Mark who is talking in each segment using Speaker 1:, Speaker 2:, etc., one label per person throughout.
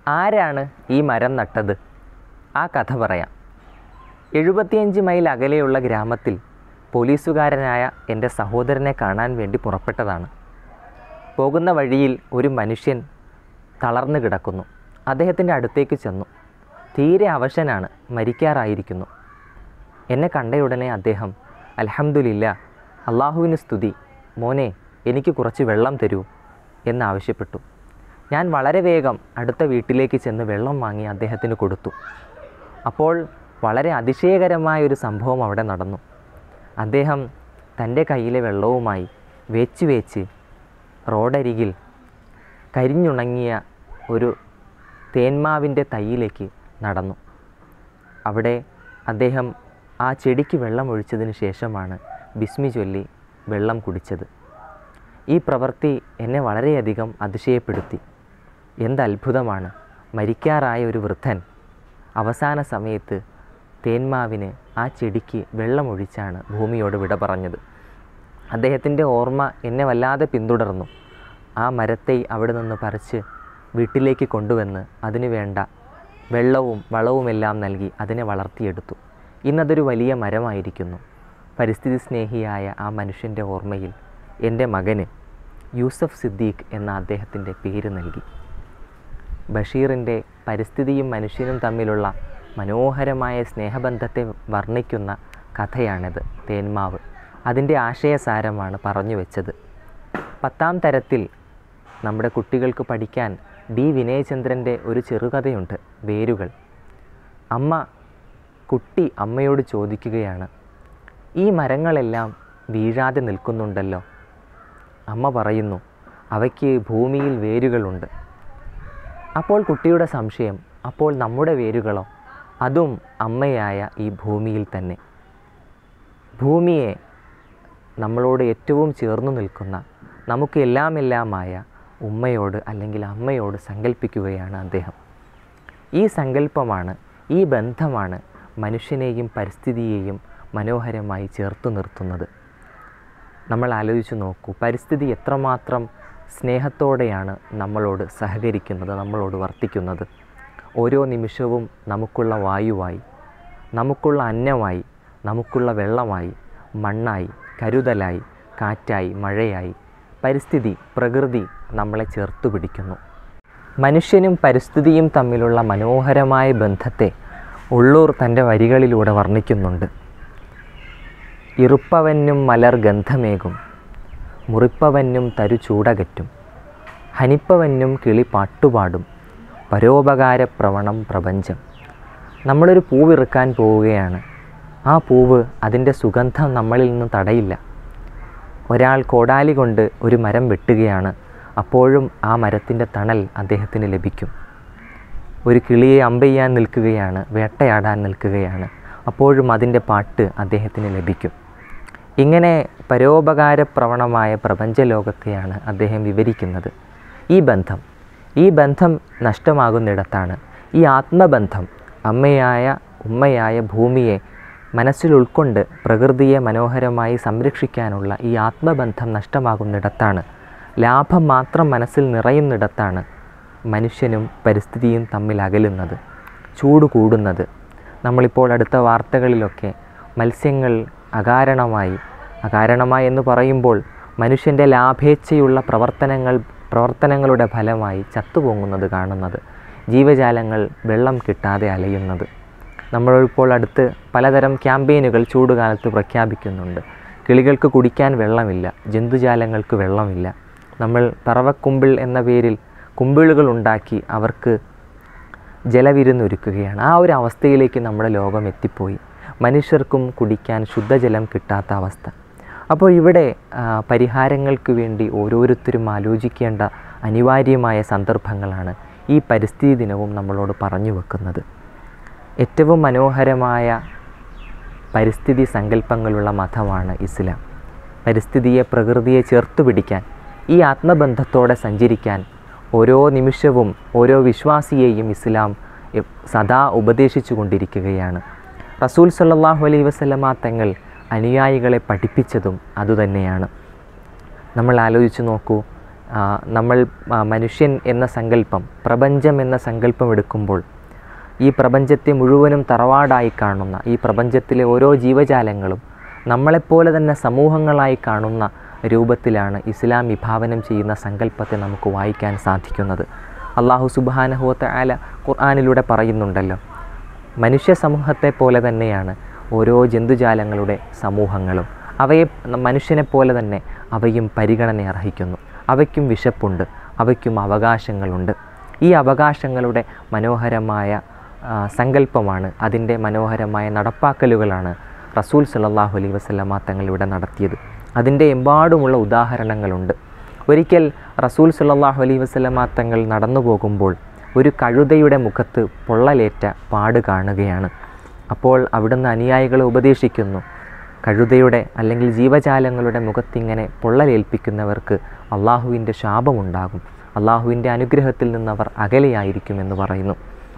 Speaker 1: ആരാണ് ഈ മരം നട്ടത്? ആ കഥ പറയാം. 75 മൈൽ അകലെയുള്ള ഗ്രാമത്തിൽ പോലീസുകാരനായ എൻ്റെ സഹോദരനെ കാണാൻ വേണ്ടി പുറപ്പെട്ടതാണ്. പോകുന്ന വഴിയിൽ ഒരു മനുഷ്യൻ തളർന്നു കിടക്കുന്നു. അദ്ദേഹത്തിൻ്റെ അടുത്തേക്ക് ചെന്നു. തീരെ അവശനാണ്, മരിക്കാറായിരിക്കുന്നു. എന്നെ കണ്ടയുടനെ അദ്ദേഹം അൽഹംദുലില്ലാ, അള്ളാഹുവിന് സ്തുതി, മോനെ എനിക്ക് കുറച്ച് വെള്ളം തരൂ എന്നാവശ്യപ്പെട്ടു. ഞാൻ വളരെ വേഗം അടുത്ത വീട്ടിലേക്ക് ചെന്ന് വെള്ളം വാങ്ങി അദ്ദേഹത്തിന് കൊടുത്തു. അപ്പോൾ വളരെ അതിശയകരമായൊരു സംഭവം അവിടെ നടന്നു. അദ്ദേഹം തൻ്റെ കയ്യിലെ വെള്ളവുമായി വേച്ച് റോഡരികിൽ കരിഞ്ഞുണങ്ങിയ ഒരു തേന്മാവിൻ്റെ തൈയിലേക്ക് നടന്നു. അവിടെ അദ്ദേഹം ആ ചെടിക്ക് വെള്ളം ഒഴിച്ചതിന് ശേഷമാണ് ബിസ്മി ചൊല്ലി വെള്ളം കുടിച്ചത്. ഈ പ്രവൃത്തി എന്നെ വളരെയധികം അതിശയപ്പെടുത്തി. എന്തത്ഭുതമാണ്! മരിക്കാറായ ഒരു വൃദ്ധൻ അവസാന സമയത്ത് തേന്മാവിന്, ആ ചെടിക്ക് വെള്ളമൊഴിച്ചാണ് ഭൂമിയോട് വിട പറഞ്ഞത്. അദ്ദേഹത്തിൻ്റെ ഓർമ്മ എന്നെ വല്ലാതെ പിന്തുടർന്നു. ആ മരത്തെ അവിടെ നിന്ന് പറിച്ച് വീട്ടിലേക്ക് കൊണ്ടുവന്ന് അതിനു വേണ്ട വെള്ളവും വളവുമെല്ലാം നൽകി അതിനെ വളർത്തിയെടുത്തു. ഇന്നതൊരു വലിയ മരമായിരിക്കുന്നു. പരിസ്ഥിതി സ്നേഹിയായ ആ മനുഷ്യൻ്റെ ഓർമ്മയിൽ എൻ്റെ മകന് യൂസഫ് സിദ്ദീഖ് എന്ന അദ്ദേഹത്തിൻ്റെ പേര് നൽകി. ബഷീറിൻ്റെ പരിസ്ഥിതിയും മനുഷ്യനും തമ്മിലുള്ള മനോഹരമായ സ്നേഹബന്ധത്തെ വർണ്ണിക്കുന്ന കഥയാണിത്, തേന്മാവ്. അതിൻ്റെ ആശയസാരമാണ് പറഞ്ഞു വെച്ചത്. 10ാം തരത്തിൽ നമ്മുടെ കുട്ടികൾക്ക് പഠിക്കാൻ ഡി വിനയചന്ദ്രൻ്റെ ഒരു ചെറുകഥയുണ്ട്, വേരുകൾ. കുട്ടി അമ്മയോട് ചോദിക്കുകയാണ്, ഈ മരങ്ങളെല്ലാം വീഴാതെ നിൽക്കുന്നുണ്ടല്ലോ. അമ്മ പറയുന്നു, അവയ്ക്ക് ഭൂമിയിൽ വേരുകളുണ്ട്. അപ്പോൾ കുട്ടിയുടെ സംശയം, അപ്പോൾ നമ്മുടെ വേരുകളോ? അതും അമ്മയായ ഈ ഭൂമിയിൽ തന്നെ. ഭൂമിയെ നമ്മളോട് ഏറ്റവും ചേർന്നു നിൽക്കുന്ന, നമുക്ക് എല്ലാമായ ഉമ്മയോട് അല്ലെങ്കിൽ അമ്മയോട് സങ്കല്പിക്കുകയാണ് അദ്ദേഹം. ഈ സങ്കല്പമാണ്, ഈ ബന്ധമാണ് മനുഷ്യനെയും പരിസ്ഥിതിയെയും മനോഹരമായി ചേർത്തു നിർത്തുന്നത്. നമ്മൾ ആലോചിച്ച് നോക്കൂ, പരിസ്ഥിതി എത്രമാത്രം സ്നേഹത്തോടെയാണ് നമ്മളോട് സഹകരിക്കുന്നത്, നമ്മളോട് വർത്തിക്കുന്നത്. ഓരോ നിമിഷവും നമുക്കുള്ള വായുവായി, നമുക്കുള്ള അന്നമായി, നമുക്കുള്ള വെള്ളമായി, മണ്ണായി, കരുതലായി, കാറ്റായി, മഴയായി പരിസ്ഥിതി, പ്രകൃതി നമ്മളെ ചേർത്തു പിടിക്കുന്നു. മനുഷ്യനും പരിസ്ഥിതിയും തമ്മിലുള്ള മനോഹരമായ ബന്ധത്തെ ഉള്ളൂർ തൻ്റെ വരികളിലൂടെ വർണ്ണിക്കുന്നുണ്ട്. ഇറുപ്പവനും മലർ ഗന്ധമേകും, മുറിപ്പവനും തരു ചൂടകറ്റും, ഹനിപ്പവനും കിളി പാട്ടുപാടും, പരോപകാരപ്രവണം പ്രപഞ്ചം. നമ്മളൊരു പൂവിറുക്കാൻ പോവുകയാണ്. ആ പൂവ്, അതിൻ്റെ സുഗന്ധം നമ്മളിൽ നിന്ന് തടയില്ല. ഒരാൾ കോടാലി കൊണ്ട് ഒരു മരം വെട്ടുകയാണ്. അപ്പോഴും ആ മരത്തിൻ്റെ തണൽ അദ്ദേഹത്തിന് ലഭിക്കും. ഒരു കിളിയെ അമ്പെയ്യാൻ നിൽക്കുകയാണ്, വേട്ടയാടാൻ നിൽക്കുകയാണ്. അപ്പോഴും അതിൻ്റെ പാട്ട് അദ്ദേഹത്തിന് ലഭിക്കും. ഇങ്ങനെ പരോപകാരപ്രവണമായ പ്രപഞ്ചലോകത്തെയാണ് അദ്ദേഹം വിവരിക്കുന്നത്. ഈ ബന്ധം നഷ്ടമാകുന്നിടത്താണ് ഈ ആത്മബന്ധം, അമ്മയായ ഉമ്മയായ ഭൂമിയെ മനസ്സിൽ ഉൾക്കൊണ്ട് പ്രകൃതിയെ മനോഹരമായി സംരക്ഷിക്കാനുള്ള ഈ ആത്മബന്ധം നഷ്ടമാകുന്നിടത്താണ്, ലാഭം മാത്രം മനസ്സിൽ നിറയുന്നിടത്താണ് മനുഷ്യനും പരിസ്ഥിതിയും തമ്മിൽ അകലുന്നത്, ചൂട് കൂടുന്നത്. നമ്മളിപ്പോൾ അടുത്ത വാർത്തകളിലൊക്കെ മത്സ്യങ്ങൾ അകാരണമായി എന്ന് പറയുമ്പോൾ മനുഷ്യൻ്റെ ലാഭേച്ഛയുള്ള പ്രവർത്തനങ്ങളുടെ ഫലമായി ചത്തുപൊങ്ങുന്നത് കാണുന്നത്, ജീവജാലങ്ങൾ വെള്ളം കിട്ടാതെ അലയുന്നത്. നമ്മളിപ്പോൾ അടുത്ത് പലതരം ക്യാമ്പയിനുകൾ ചൂടുകാലത്ത് പ്രഖ്യാപിക്കുന്നുണ്ട്. കിളികൾക്ക് കുടിക്കാൻ വെള്ളമില്ല, ജന്തുജാലങ്ങൾക്ക് വെള്ളമില്ല. നമ്മൾ പറവക്കുമ്പിൾ എന്ന പേരിൽ കുമ്പിളുകൾ ഉണ്ടാക്കി അവർക്ക് ജലവിരുന്നൊരുക്കുകയാണ്. ആ ഒരു അവസ്ഥയിലേക്ക് നമ്മുടെ ലോകം എത്തിപ്പോയി. മനുഷ്യർക്കും കുടിക്കാൻ ശുദ്ധജലം കിട്ടാത്ത അവസ്ഥ. അപ്പോൾ ഇവിടെ പരിഹാരങ്ങൾക്ക് വേണ്ടി ഓരോരുത്തരും ആലോചിക്കേണ്ട അനിവാര്യമായ സന്ദർഭങ്ങളാണ് ഈ പരിസ്ഥിതി ദിനവും നമ്മളോട് പറഞ്ഞു വെക്കുന്നത്. ഏറ്റവും മനോഹരമായ പരിസ്ഥിതി സങ്കല്പങ്ങളുള്ള മതമാണ് ഇസ്ലാം. പരിസ്ഥിതിയെ, പ്രകൃതിയെ ചേർത്തു പിടിക്കാൻ, ഈ ആത്മബന്ധത്തോടെ സഞ്ചരിക്കാൻ ഓരോ നിമിഷവും ഓരോ വിശ്വാസിയെയും ഇസ്ലാം സദാ ഉപദേശിച്ചു കൊണ്ടിരിക്കുകയാണ്. റസൂൽ സല്ലല്ലാഹു അലൈഹി വസല്ലമ തങ്ങൾ അനുയായികളെ പഠിപ്പിച്ചതും അതുതന്നെയാണ്. നമ്മൾ ആലോചിച്ച് നോക്കൂ, നമ്മൾ മനുഷ്യൻ എന്ന സങ്കല്പം, പ്രപഞ്ചം എന്ന സങ്കല്പം എടുക്കുമ്പോൾ ഈ പ്രപഞ്ചത്തെ മുഴുവനും തറവാടായി കാണുന്ന, ഈ പ്രപഞ്ചത്തിലെ ഓരോ ജീവജാലങ്ങളും നമ്മളെപ്പോലെ തന്നെ സമൂഹങ്ങളായി കാണുന്ന രൂപത്തിലാണ് ഇസ്ലാം വിഭാവനം ചെയ്യുന്ന സങ്കല്പത്തെ നമുക്ക് വായിക്കാൻ സാധിക്കുന്നത്. അല്ലാഹു സുബ്ഹാനഹു വ തആല ഖുർആനിലൂടെ പറയുന്നുണ്ടല്ലോ, മനുഷ്യ സമൂഹത്തെ പോലെ തന്നെയാണ് ഓരോ ജന്തുജാലങ്ങളുടെ സമൂഹങ്ങളും. അവയെ മനുഷ്യനെപ്പോലെ തന്നെ അവയും പരിഗണന അർഹിക്കുന്നു. അവയ്ക്കും വിശപ്പുണ്ട്, അവയ്ക്കും അവകാശങ്ങളുണ്ട്. ഈ അവകാശങ്ങളുടെ മനോഹരമായ സങ്കല്പമാണ്, അതിൻ്റെ മനോഹരമായ നടപ്പാക്കലുകളാണ് റസൂൽ സല്ലല്ലാഹു അലൈഹി വസല്ലമ തങ്ങൾ ഇവിടെ നടത്തിയത്. അതിൻ്റെ എമ്പാടുമുള്ള ഉദാഹരണങ്ങളുണ്ട്. ഒരിക്കൽ റസൂൽ സല്ലല്ലാഹു അലൈഹി വസല്ലമ തങ്ങൾ നടന്നു പോകുമ്പോൾ ഒരു കഴുതയുടെ മുഖത്ത് പൊള്ളലേറ്റ പാട് കാണുകയാണ്. അപ്പോൾ അവിടുന്ന് അനുയായികളെ ഉപദേശിക്കുന്നു, കഴുതയുടെ അല്ലെങ്കിൽ ജീവജാലങ്ങളുടെ മുഖത്തിങ്ങനെ പൊള്ളലേൽപ്പിക്കുന്നവർക്ക് അള്ളാഹുവിൻ്റെ ശാപമുണ്ടാകും, അള്ളാഹുവിൻ്റെ അനുഗ്രഹത്തിൽ നിന്നവർ അകലെയായിരിക്കുമെന്ന് പറയുന്നു.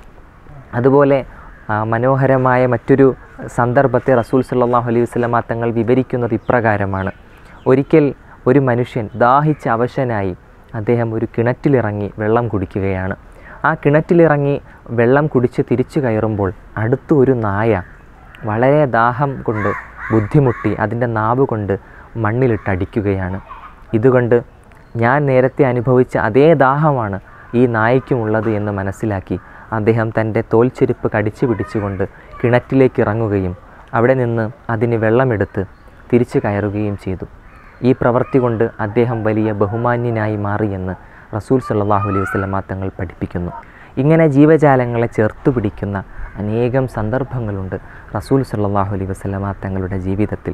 Speaker 1: അതുപോലെ മനോഹരമായ മറ്റൊരു സന്ദർഭത്തെ റസൂൽ സല്ലല്ലാഹു അലൈഹി വസല്ലമ തങ്ങൾ വിവരിക്കുന്നത് ഇപ്രകാരമാണ്. ഒരിക്കൽ ഒരു മനുഷ്യൻ ദാഹിച്ച അവശനായി അദ്ദേഹം ഒരു കിണറ്റിലിറങ്ങി വെള്ളം കുടിക്കുകയാണ്. ആ കിണറ്റിലിറങ്ങി വെള്ളം കുടിച്ച് തിരിച്ചു കയറുമ്പോൾ അടുത്ത് ഒരു നായ വളരെ ദാഹം കൊണ്ട് ബുദ്ധിമുട്ടി അതിൻ്റെ നാവ് കൊണ്ട് മണ്ണിലിട്ടടിക്കുകയാണ്. ഇതുകൊണ്ട് ഞാൻ നേരത്തെ അനുഭവിച്ച അതേ ദാഹമാണ് ഈ നായയ്ക്കുമുള്ളത് എന്ന് മനസ്സിലാക്കി അദ്ദേഹം തൻ്റെ തോൽച്ചെരുപ്പ് കടിച്ചു പിടിച്ചുകൊണ്ട് കിണറ്റിലേക്ക് ഇറങ്ങുകയും അവിടെ നിന്ന് അതിന് വെള്ളമെടുത്ത് തിരിച്ചു കയറുകയും ചെയ്തു. ഈ പ്രവൃത്തി കൊണ്ട് അദ്ദേഹം വലിയ ബഹുമാന്യനായി മാറിയെന്ന് റസൂൽ സല്ലല്ലാഹു അലൈഹി വസല്ലമ തങ്ങൾ പഠിപ്പിക്കുന്നു. ഇങ്ങനെ ജീവജാലങ്ങളെ ചേർത്തു പിടിക്കുന്ന അനേകം സന്ദർഭങ്ങളുണ്ട് റസൂൽ സല്ലല്ലാഹു അലൈഹി വസല്ലമ തങ്ങളുടെ ജീവിതത്തിൽ.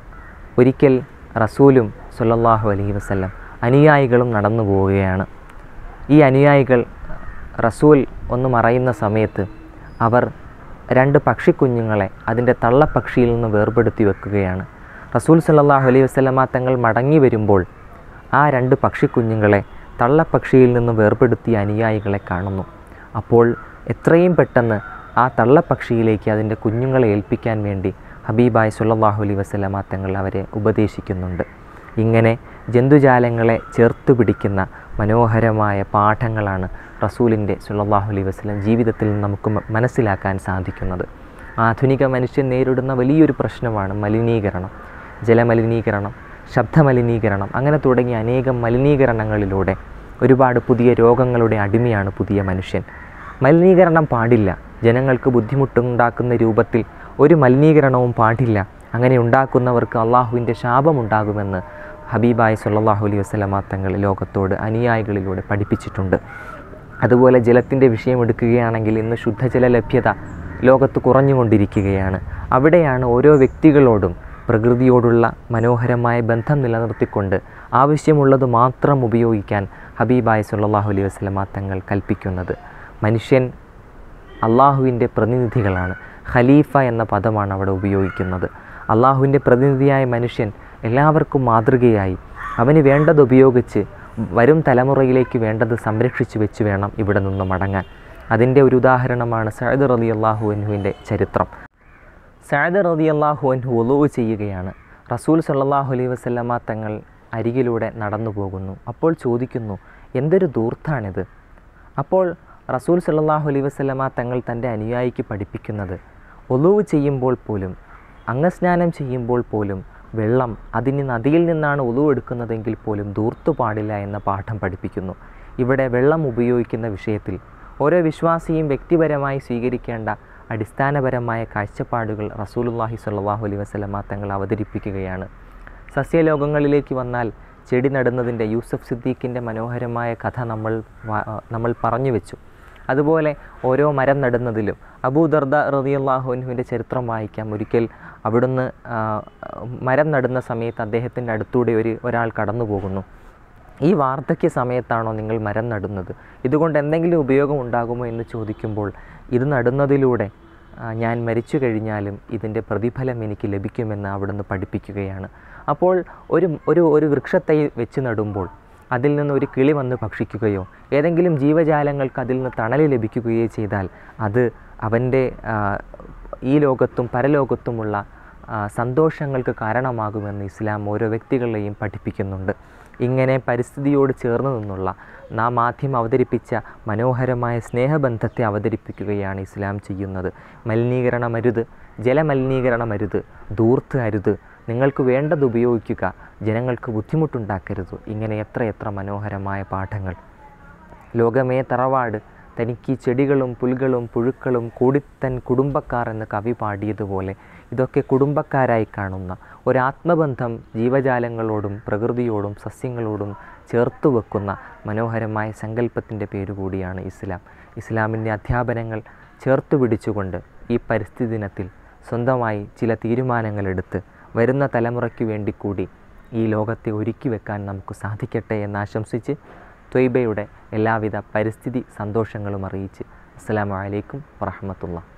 Speaker 1: ഒരിക്കൽ റസൂലും സല്ലല്ലാഹു അലൈഹി വസല്ലം അനുയായികളും നടന്നു പോവുകയാണ്. ഈ അനുയായികൾ റസൂൽ ഒന്ന് മറയുന്ന സമയത്ത് അവർ 2 പക്ഷിക്കുഞ്ഞുങ്ങളെ അതിൻ്റെ തള്ളപ്പക്ഷിയിൽ നിന്ന് വേർപെടുത്തി വെക്കുകയാണ്. റസൂൽ സല്ലല്ലാഹു അലൈഹി വസല്ലമ തങ്ങൾ മടങ്ങി വരുമ്പോൾ ആ 2 പക്ഷിക്കുഞ്ഞുങ്ങളെ തള്ളപ്പക്ഷിയിൽ നിന്ന് വേർപെടുത്തിയ അനുയായികളെ കാണുന്നു. അപ്പോൾ എത്രയും പെട്ടെന്ന് ആ തള്ളപ്പക്ഷിയിലേക്ക് അതിൻ്റെ കുഞ്ഞുങ്ങളെ ഏൽപ്പിക്കാൻ വേണ്ടി ഹബീബായ സല്ലല്ലാഹു അലൈഹി വസല്ലമ തങ്ങൾ അവരെ ഉപദേശിക്കുന്നുണ്ട്. ഇങ്ങനെ ജന്തുജാലങ്ങളെ ചേർത്ത് പിടിക്കുന്ന മനോഹരമായ പാഠങ്ങളാണ് റസൂലിൻ്റെ സല്ലല്ലാഹു അലൈഹി വസല്ലം ജീവിതത്തിൽ നമുക്ക് മനസ്സിലാക്കാൻ സാധിക്കുന്നത്. ആധുനിക മനുഷ്യൻ നേരിടുന്ന വലിയൊരു പ്രശ്നമാണ് മലിനീകരണം, ജലമലിനീകരണം, ശബ്ദമലിനീകരണം, അങ്ങനെ തുടങ്ങിയ അനേകം മലിനീകരണങ്ങളിലൂടെ ഒരുപാട് പുതിയ രോഗങ്ങളുടെ അടിമയാണ് പുതിയ മനുഷ്യൻ. മലിനീകരണം പാടില്ല, ജനങ്ങൾക്ക് ബുദ്ധിമുട്ടുണ്ടാക്കുന്ന രൂപത്തിൽ ഒരു മലിനീകരണവും പാടില്ല. അങ്ങനെ ഉണ്ടാക്കുന്നവർക്ക് അള്ളാഹുവിൻ്റെ ശാപമുണ്ടാകുമെന്ന് ഹബീബായ സല്ലല്ലാഹു അലൈഹി വസല്ലമ തങ്ങൾ ലോകത്തോട് അനുയായികളിലൂടെ പഠിപ്പിച്ചിട്ടുണ്ട്. അതുപോലെ ജലത്തിൻ്റെ വിഷയം എടുക്കുകയാണെങ്കിൽ ഇന്ന് ശുദ്ധജല ലഭ്യത ലോകത്ത് കുറഞ്ഞുകൊണ്ടിരിക്കുകയാണ്. അവിടെയാണ് ഓരോ വ്യക്തികളോടും പ്രകൃതിയോടുള്ള മനോഹരമായ ബന്ധം നിലനിർത്തിക്കൊണ്ട് ആവശ്യമുള്ളത് മാത്രം ഉപയോഗിക്കാൻ ഹബീബായ സല്ലല്ലാഹു അലൈഹി വസല്ലമ തങ്ങൾ കൽപ്പിക്കുന്നത്. മനുഷ്യൻ അള്ളാഹുവിൻ്റെ പ്രതിനിധികളാണ്. ഖലീഫ എന്ന പദമാണ് അവിടെ ഉപയോഗിക്കുന്നത്. അള്ളാഹുവിൻ്റെ പ്രതിനിധിയായ മനുഷ്യൻ എല്ലാവർക്കും മാതൃകയായി അവന് വേണ്ടത് ഉപയോഗിച്ച് വരും തലമുറയിലേക്ക് വേണ്ടത് സംരക്ഷിച്ചു വെച്ച് വേണം ഇവിടെ നിന്ന് മടങ്ങാൻ. അതിൻ്റെ ഒരു ഉദാഹരണമാണ് സഅദ് റളിയല്ലാഹു അൻഹുവിൻ്റെ ചരിത്രം. സഅദ് റളിയല്ലാഹു അൻഹു വുളൂ ചെയ്യുകയാണ്. റസൂൽ സല്ലല്ലാഹു അലൈഹി വസല്ലമ തങ്ങൾ അരികിലൂടെ നടന്നു പോകുന്നു. അപ്പോൾ ചോദിക്കുന്നു, എന്തൊരു ധൂർത്താണിത്? അപ്പോൾ റസൂൽ സല്ലല്ലാഹു അലൈഹി വസല്ലമ തങ്ങൾ തൻ്റെ അനുയായിക്ക് പഠിപ്പിക്കുന്നത്, വുളൂ ചെയ്യുമ്പോൾ പോലും, അംഗസ്നാനം ചെയ്യുമ്പോൾ പോലും വെള്ളം അതിന് നദിയിൽ നിന്നാണ് വുളൂ എടുക്കുന്നതെങ്കിൽ പോലും ധൂർത്തു പാടില്ല എന്ന പാഠം പഠിപ്പിക്കുന്നു. ഇവിടെ വെള്ളം ഉപയോഗിക്കുന്ന വിഷയത്തിൽ ഓരോ വിശ്വാസിയും വ്യക്തിപരമായി സ്വീകരിക്കേണ്ട അടിസ്ഥാനപരമായ കാഴ്ചപ്പാടുകൾ റസൂലുള്ളാഹി സ്വല്ലല്ലാഹു അലൈഹി വസല്ലമ തങ്ങൾ അവതരിപ്പിക്കുകയാണ്. സസ്യലോകങ്ങളിലേക്ക് വന്നാൽ ചെടി നടുന്നതിൻ്റെ യൂസഫ് സിദ്ദീഖിൻ്റെ മനോഹരമായ കഥ നമ്മൾ പറഞ്ഞു വെച്ചു. അതുപോലെ ഓരോ മരം നടുന്നതിലും അബൂ ദർദ റളിയല്ലാഹു അൻഹുവിൻ്റെ ചരിത്രം വായിക്കാം. ഒരിക്കൽ അവിടുന്ന് മരം നടുന്ന സമയത്ത് അദ്ദേഹത്തിൻ്റെ അടുത്തൂടെ ഒരാൾ കടന്നു പോകുന്നു. ഈ വാർദ്ധക്യ സമയത്താണോ നിങ്ങൾ മരം നടുന്നത്? ഇതുകൊണ്ട് എന്തെങ്കിലും ഉപയോഗം ഉണ്ടാകുമോ എന്ന് ചോദിക്കുമ്പോൾ, ഇത് നടുന്നതിലൂടെ ഞാൻ മരിച്ചു കഴിഞ്ഞാലും ഇതിൻ്റെ പ്രതിഫലം എനിക്ക് ലഭിക്കുമെന്ന് അവിടുന്ന് പഠിപ്പിക്കുകയാണ്. അപ്പോൾ ഒരു വൃക്ഷത്തൈ വെച്ച് നടുമ്പോൾ അതിൽ നിന്ന് ഒരു കിളി വന്ന് ഭക്ഷിക്കുകയോ ഏതെങ്കിലും ജീവജാലങ്ങൾക്ക് അതിൽ നിന്ന് തണൽ ലഭിക്കുകയോ ചെയ്താൽ അത് അവൻ്റെ ഈ ലോകത്തും പരലോകത്തുമുള്ള സന്തോഷങ്ങൾക്ക് കാരണമാകുമെന്ന് ഇസ്ലാം ഓരോ വ്യക്തികളെയും പഠിപ്പിക്കുന്നുണ്ട്. ഇങ്ങനെ പരിസ്ഥിതിയോട് ചേർന്ന് നിന്നുള്ള നാം ആദ്യം അവതരിപ്പിച്ച മനോഹരമായ സ്നേഹബന്ധത്തെ അവതരിപ്പിക്കുകയാണ് ഇസ്ലാം ചെയ്യുന്നത്. മലിനീകരണമരുത്, ജലമലിനീകരണമരുത്, ധൂർത്ത് അരുത്, നിങ്ങൾക്ക് വേണ്ടത് ഉപയോഗിക്കുക, ജനങ്ങൾക്ക് ബുദ്ധിമുട്ടുണ്ടാക്കരുത്. ഇങ്ങനെ എത്രയെത്ര മനോഹരമായ പാഠങ്ങൾ. ലോകമേ തറവാട്, തനിക്ക് ചെടികളും പുൽകളും പുഴുക്കളും കൂടിത്തൻ കുടുംബക്കാർ എന്ന് കവി പാടിയതുപോലെ ഇതൊക്കെ കുടുംബക്കാരായി കാണുന്ന ഒരാത്മബന്ധം ജീവജാലങ്ങളോടും പ്രകൃതിയോടും സസ്യങ്ങളോടും ചേർത്തു വെക്കുന്ന മനോഹരമായ സങ്കല്പത്തിൻ്റെ പേരുകൂടിയാണ് ഇസ്ലാം. ഇസ്ലാമിൻ്റെ അധ്യാപനങ്ങൾ ചേർത്തു പിടിച്ചുകൊണ്ട് ഈ പരിസ്ഥിതി ദിനത്തിൽ സ്വന്തമായി ചില തീരുമാനങ്ങളെടുത്ത് വരുന്ന തലമുറയ്ക്ക് വേണ്ടി കൂടി ഈ ലോകത്തെ ഒരുക്കി വെക്കാൻ നമുക്ക് സാധിക്കട്ടെ എന്നാശംസിച്ച് ത്വയ്ബയുടെ എല്ലാവിധ പരിസ്ഥിതി സന്തോഷങ്ങളും അറിയിച്ച് അസ്സലാമു അലൈക്കും വറഹ്മത്തുള്ളാഹി.